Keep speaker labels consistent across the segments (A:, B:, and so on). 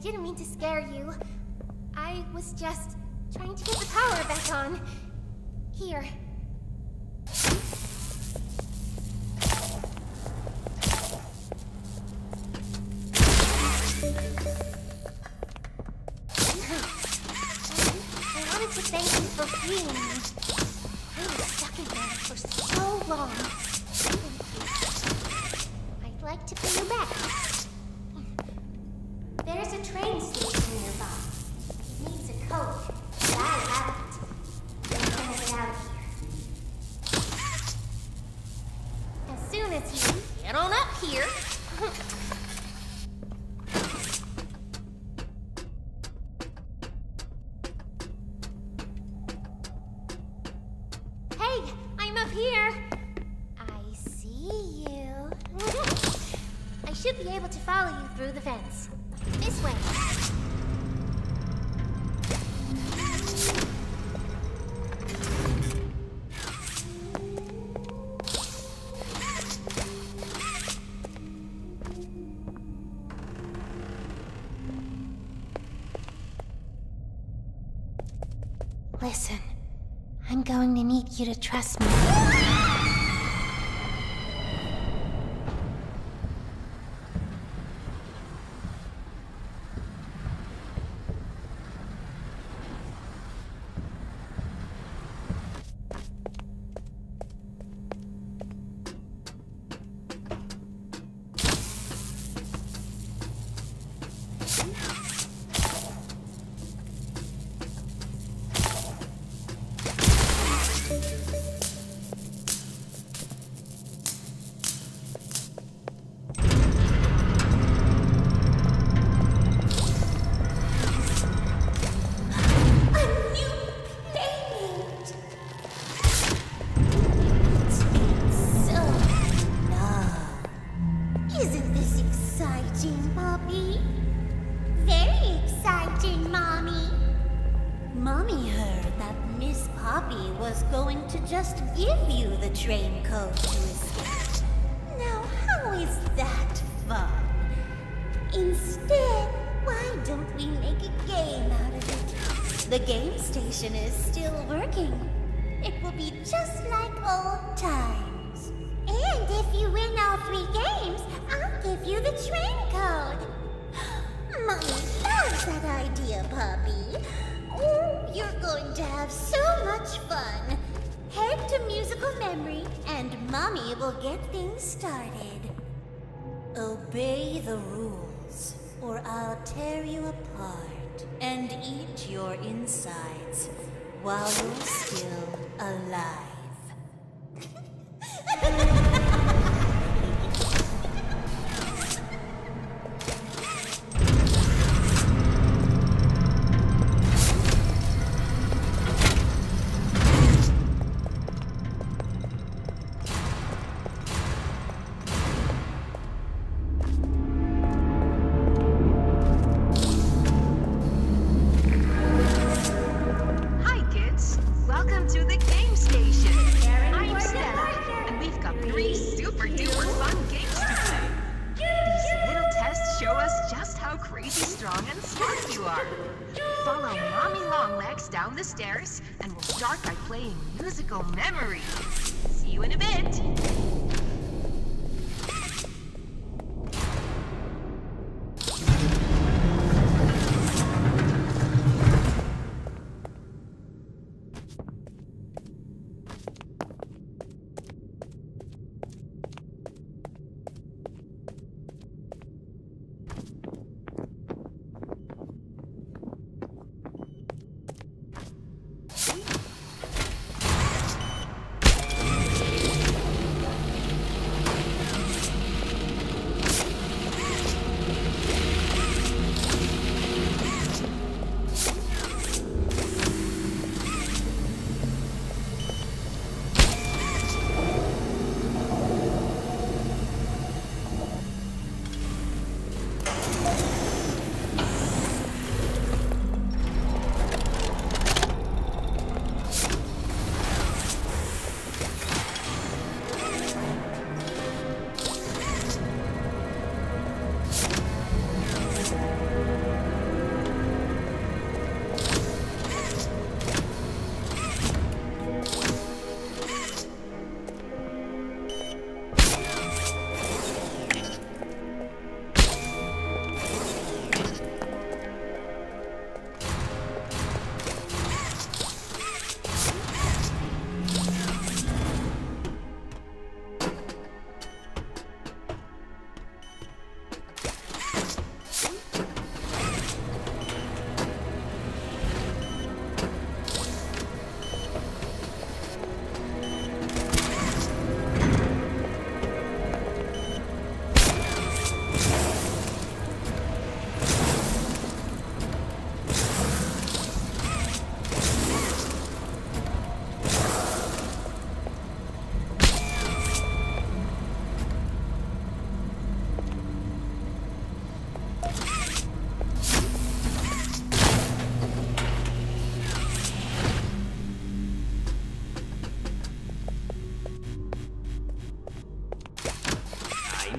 A: didn't mean to scare you. I was just trying to get the power back on. Here. I wanted to thank you for freeing me. I was stuck in there for so long. I'd like to pay you back. There's a train station nearby. It needs a code, but I have it. I'm gonna get out of here. As soon as you get on up here. Hey, I'm up here. I see you. I should be able to follow you through the fence. This way. Listen, I'm going to need you to trust me. Just give you the train code to escape. Now, how is that fun? Instead, why don't we make a game out of it? The game station is still working. It will be just like old times. And if you win all 3 games, I'll give you the train code. Mommy loves that idea, Puppy. Oh, you're going to have so much fun. Head to musical memory, and Mommy will get things started. Obey the rules, or I'll tear you apart and eat your insides while you're still alive.
B: Down the stairs, and we'll start by playing musical memory. See you in a bit.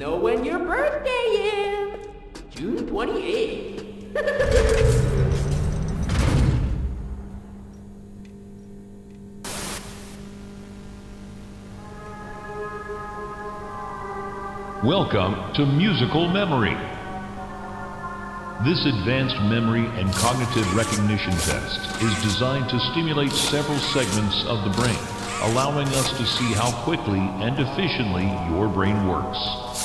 C: know when your birthday is. June 28th.
D: Welcome to Musical Memory. This advanced memory and cognitive recognition test is designed to stimulate several segments of the brain, allowing us to see how quickly and efficiently your brain works.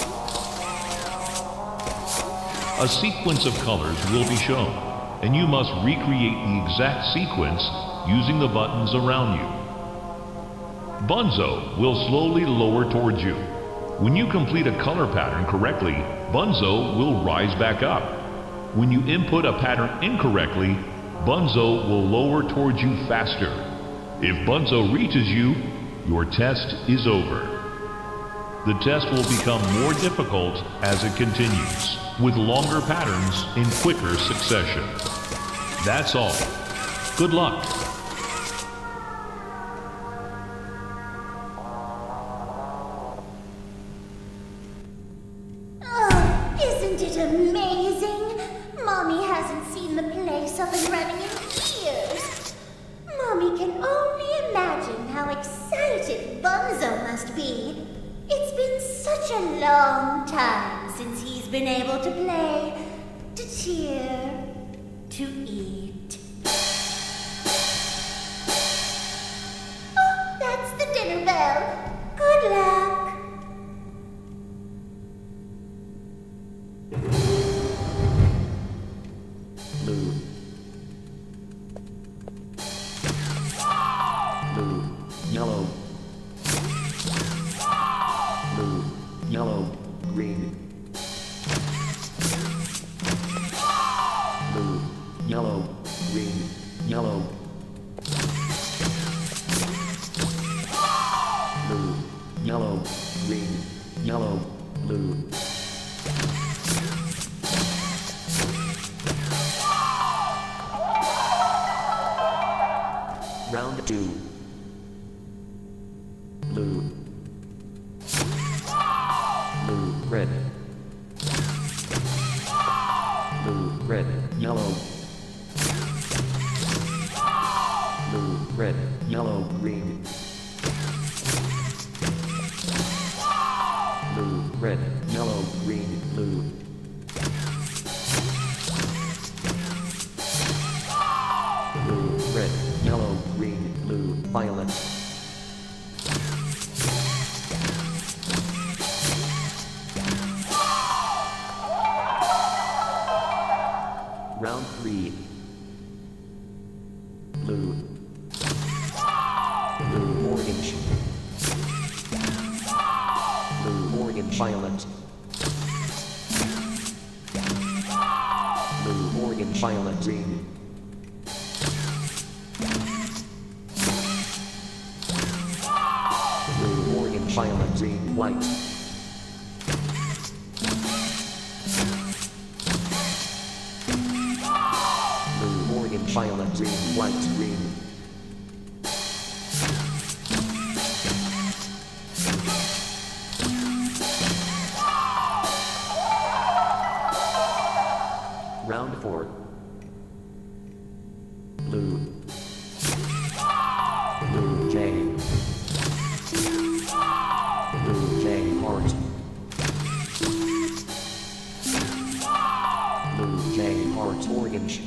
D: A sequence of colors will be shown, and you must recreate the exact sequence using the buttons around you. Bunzo will slowly lower towards you. When you complete a color pattern correctly, Bunzo will rise back up. When you input a pattern incorrectly, Bunzo will lower towards you faster. If Bunzo reaches you, your test is over. The test will become more difficult as it continues, with longer patterns in quicker succession. That's all. Good luck.
A: Oh, isn't it amazing? Mommy hasn't seen the place up and running in years. Mommy can only imagine how excited Bunzo must be. It's been such a long time since he's been able to play, to cheer, to eat. Oh, that's the dinner bell. Good luck.
E: Blue. Blue. Yellow. Blue. Yellow. Green. Blue. Yellow. Green. Yellow. Blue. Yellow. Green. Yellow. Blue. Round 2. Blue. Blue, red. Blue, red, yellow. Blue, red, yellow, green. Blue, red, yellow, green, blue. Blue, red, yellow, green, blue, violet. Round 3. Blue. Blue, orange. Blue, orange, violet. Blue, orange, violet, green. Blue, orange, violet, green, white. Blue, orange, violet, green, white, green. Round 4. Blue. Blue, J. Blue, J, heart. Blue, J, heart, orange.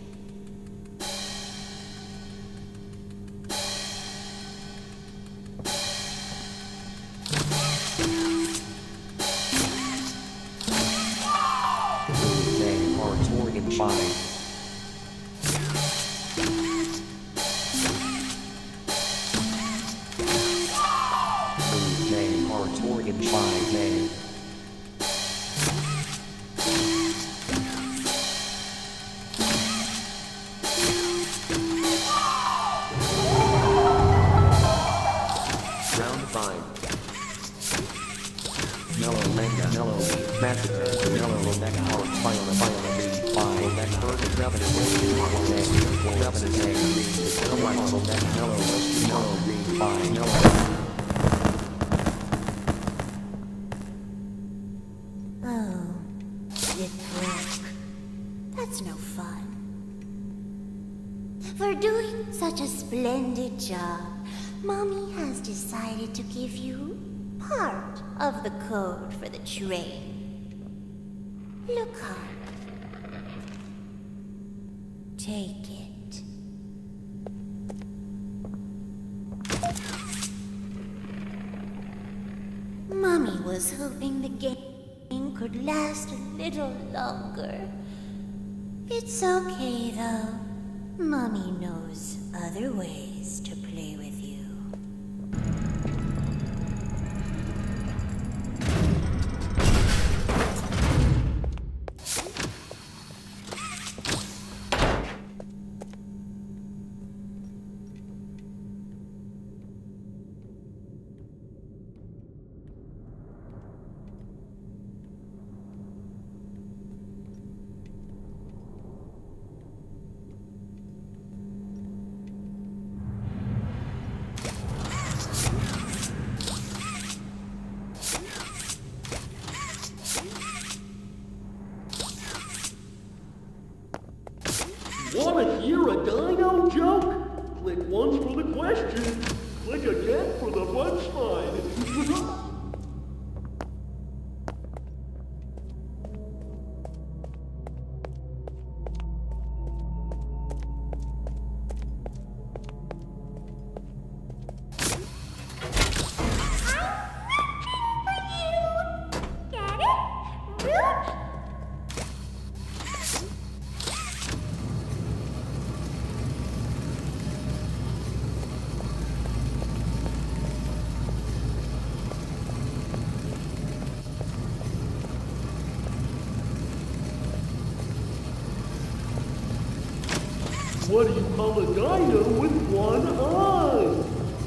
E: Blue, J, heart, orange, 5. Blue, J, heart, orange, 5, J. Round 5. Yellow, mega, yellow, magic, yellow, mega, heart, violet, violet, 5, mega, bird, revenue, revenue, green, yellow, mega, yellow, green, 5, yellow.
A: For doing such a splendid job, Mommy has decided to give you part of the code for the train. Look up. Take it. Mommy was hoping the game could last a little longer. It's okay, though. Mommy knows other ways to play with you.
C: Wanna hear a dino joke? Click once for the question. Click again for the punchline.
A: Get it? Root?
C: What do you call a dino with one eye?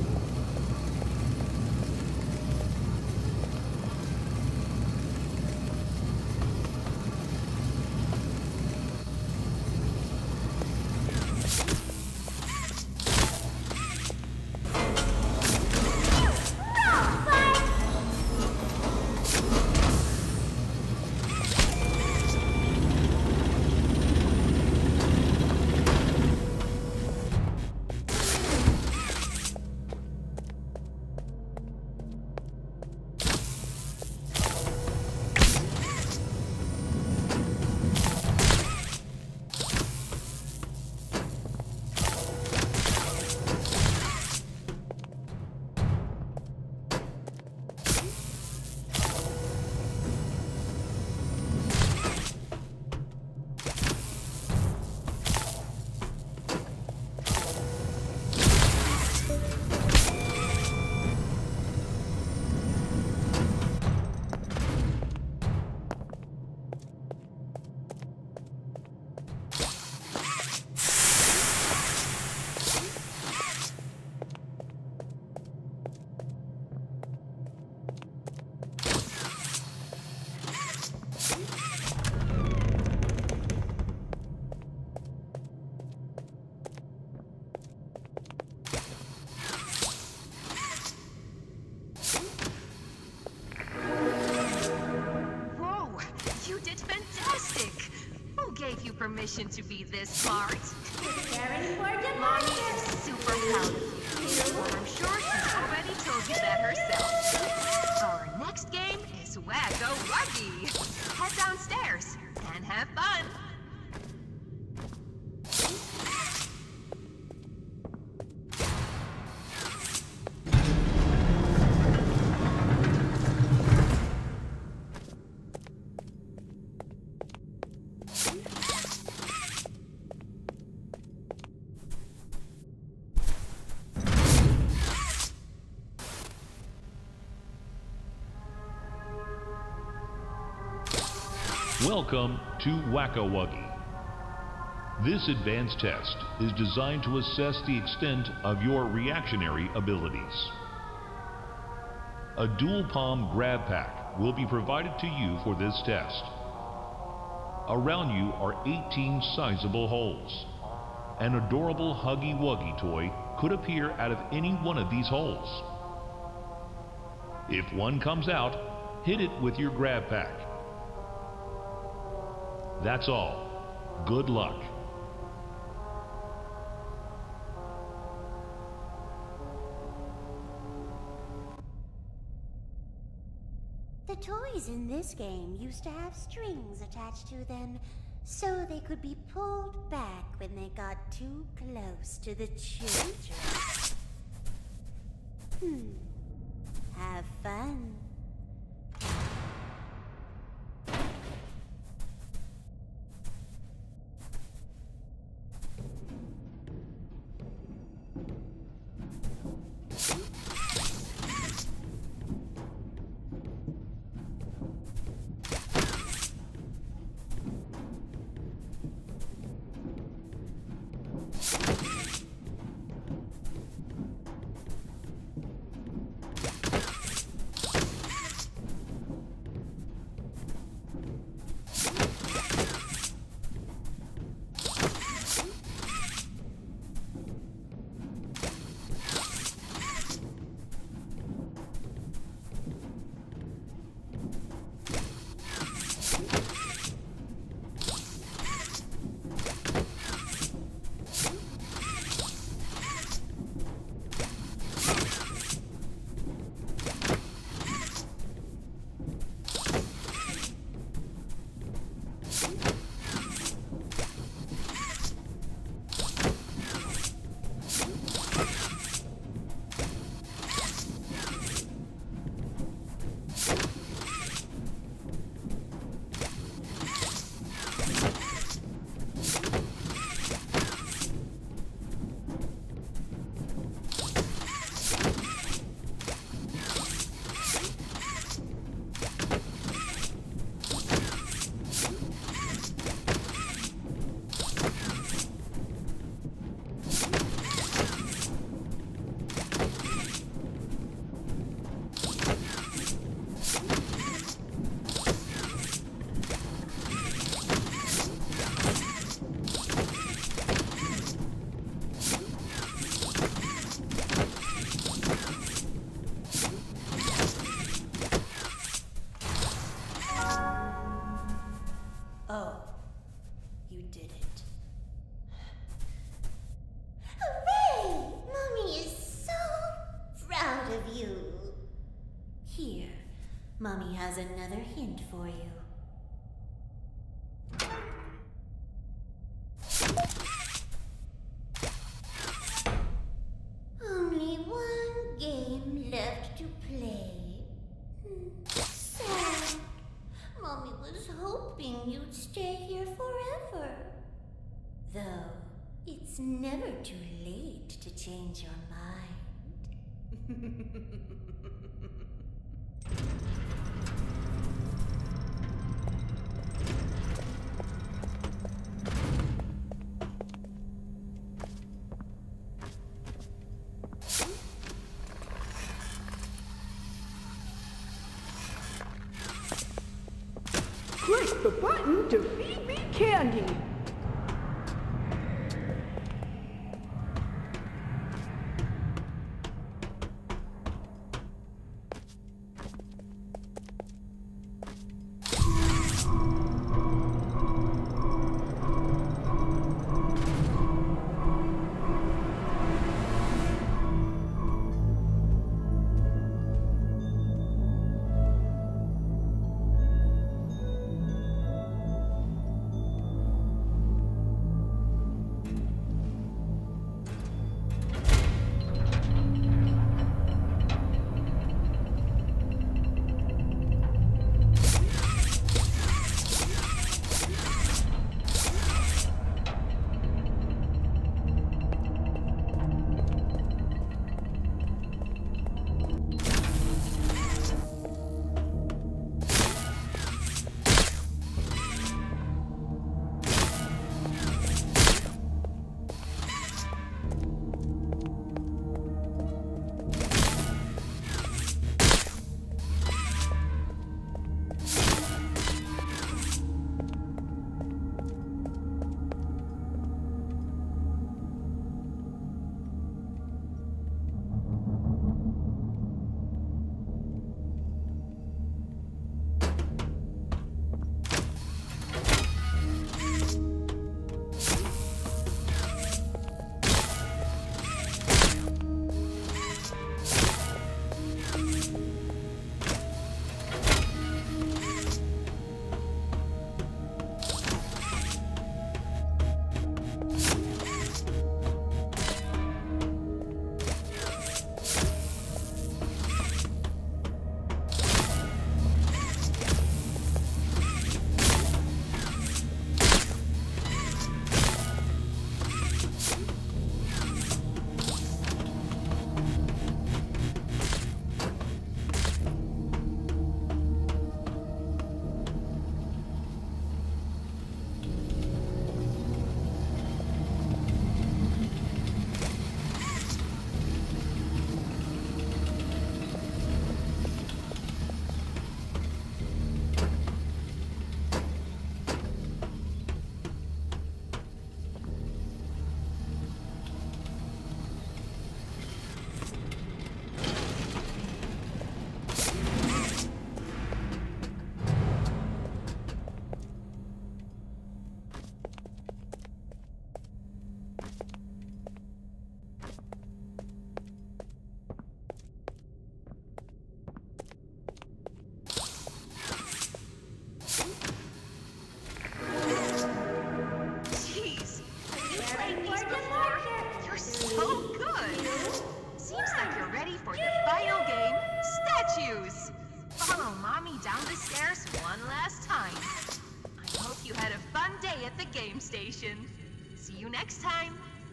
B: Permission to be this smart.
A: Preparing for
B: Mommy
A: departure.
B: is super proud of you. I'm sure she's already told you that herself. Our next game is Wacko Wuggy. Head downstairs and have fun.
D: Welcome to Wacko Wuggy. This advanced test is designed to assess the extent of your reactionary abilities. A dual palm grab pack will be provided to you for this test. Around you are 18 sizable holes. An adorable Huggy Wuggy toy could appear out of any one of these holes. If one comes out, hit it with your grab pack. That's all. Good luck.
A: toys in this game used to have strings attached to them so they could be pulled back when they got too close to the children. Have fun. Mommy has another hint for you. Only one game left to play. Sad. Mommy was hoping you'd stay here forever. Though, it's never too late to change your mind.
F: Click the button to feed me candy.
B: Oh, good. Seems like you're ready for the final game, statues. Follow Mommy down the stairs one last time. I hope you had a fun day at the game station. See you next time.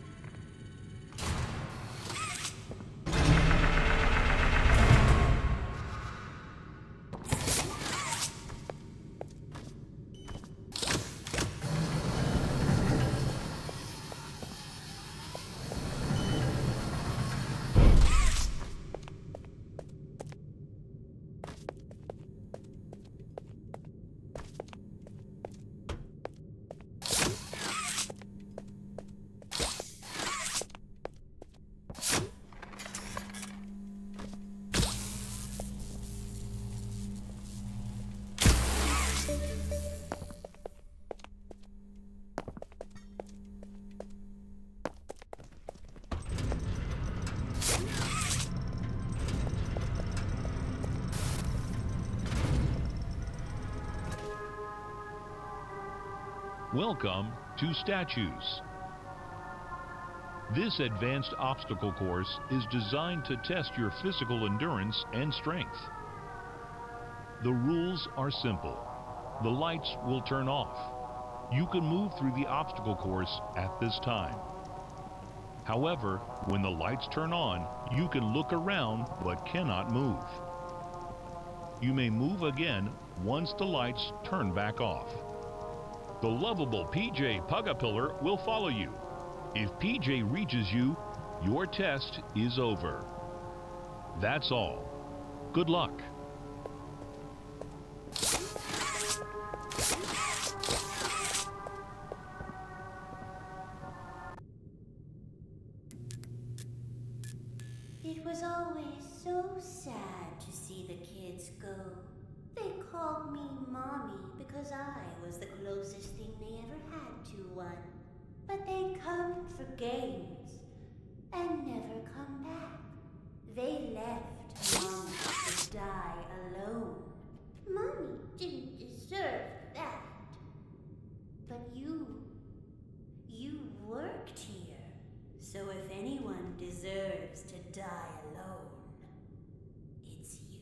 D: Welcome to Statues. This advanced obstacle course is designed to test your physical endurance and strength. The rules are simple. The lights will turn off. You can move through the obstacle course at this time. However, when the lights turn on, you can look around but cannot move. You may move again once the lights turn back off. The lovable PJ Pugapillar will follow you. If PJ reaches you, your test is over. That's all. Good luck.
A: It was always so sad to see the kids go. They called me Mommy because I was the closest thing they ever had to one. But they'd come for games and never come back. They left Mommy to die alone. Mommy didn't deserve that. But you worked here. So if anyone deserves to die alone, it's you.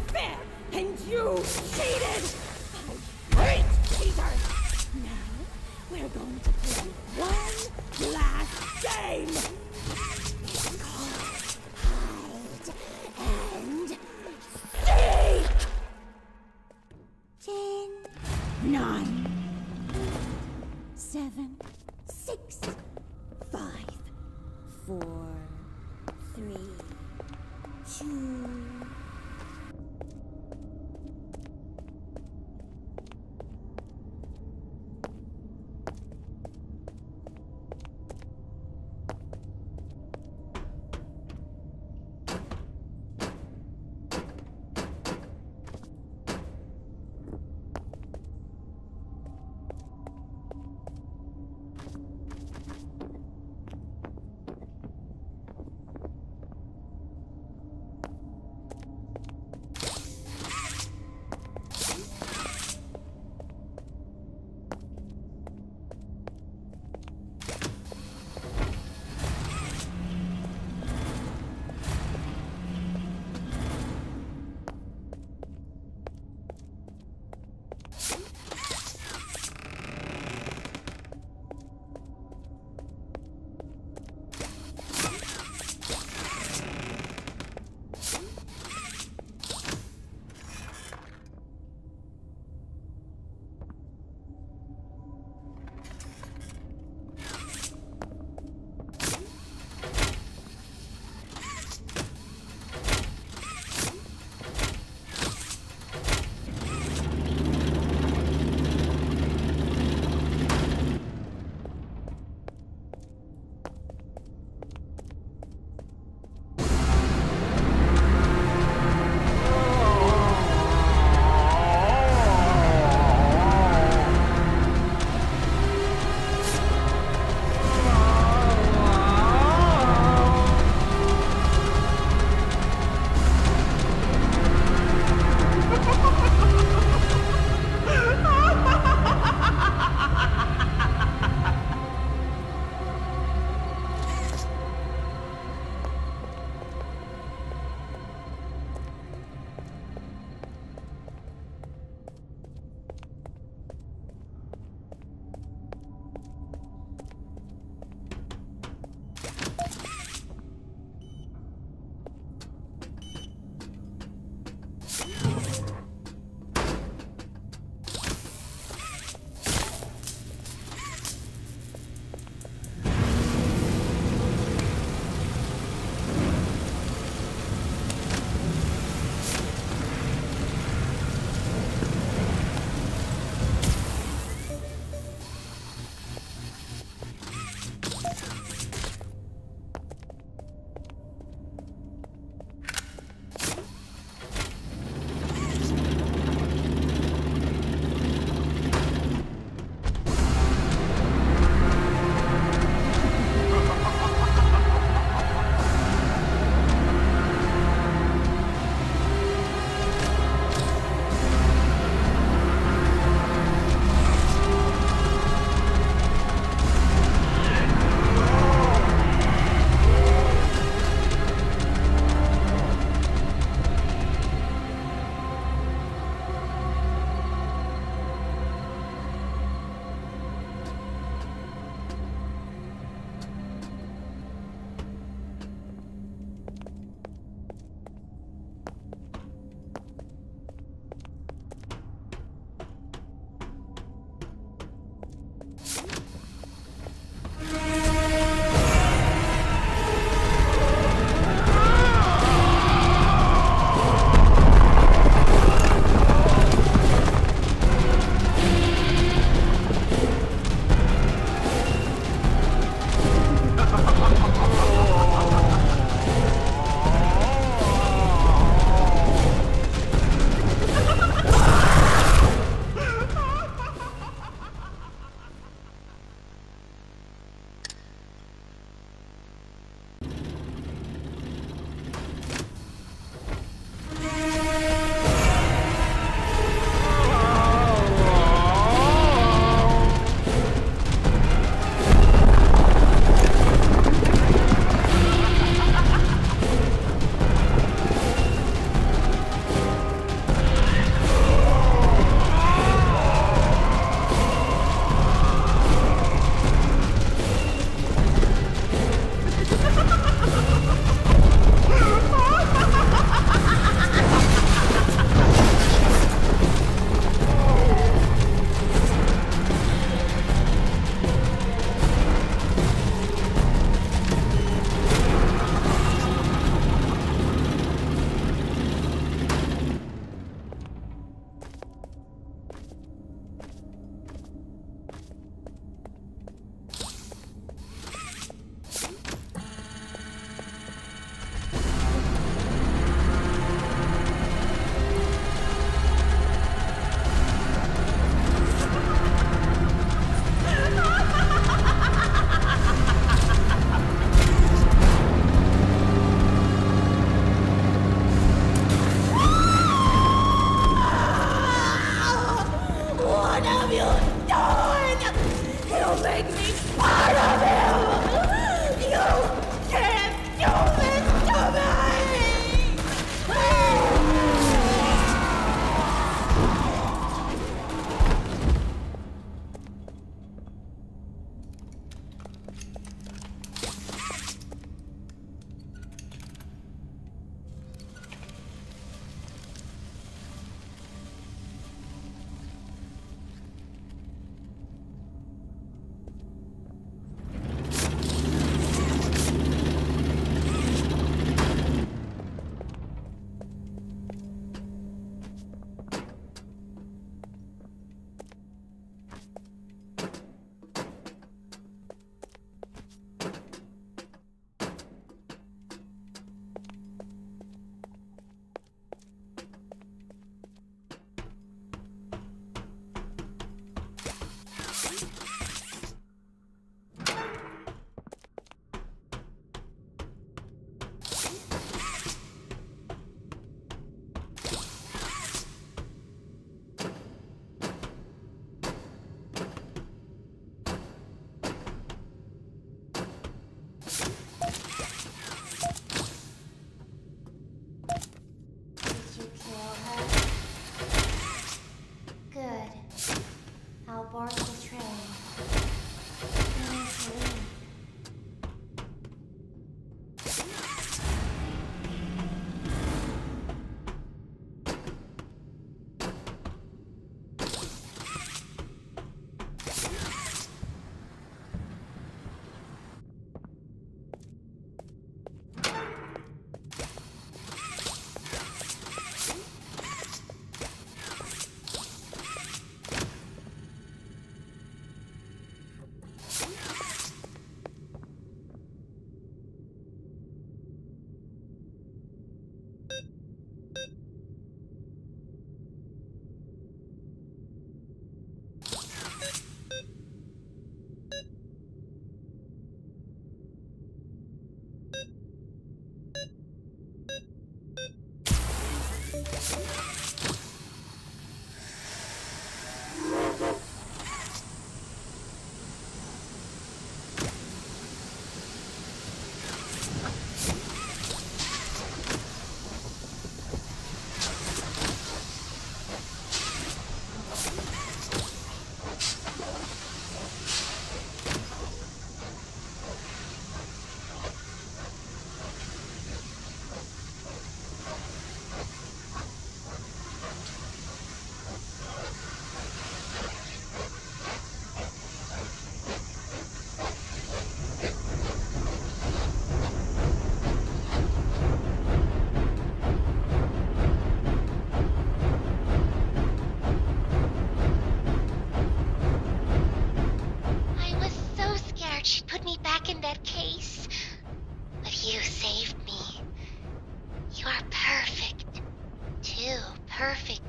F: unfair, and you cheated! I hate cheaters! Now, we're going to play one last game! It's called Hide and Seek!
A: 10,
F: 9,
A: 7, 6, 5, 4, 3, 2.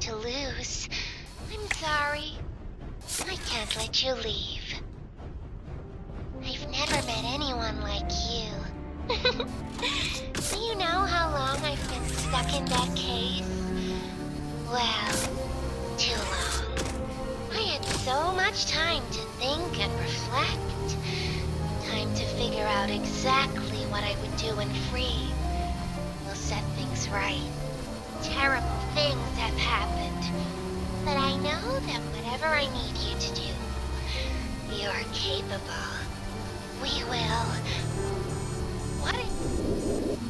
A: to lose. I'm sorry. I can't let you leave. I've never met anyone like you. Do you know how long I've been stuck in that case? Well, too long. I had so much time to think and reflect. Time to figure out exactly what I would do when free. We'll set things right. Terrible things have happened. But I know that whatever I need you to do, you're capable. We will. What if...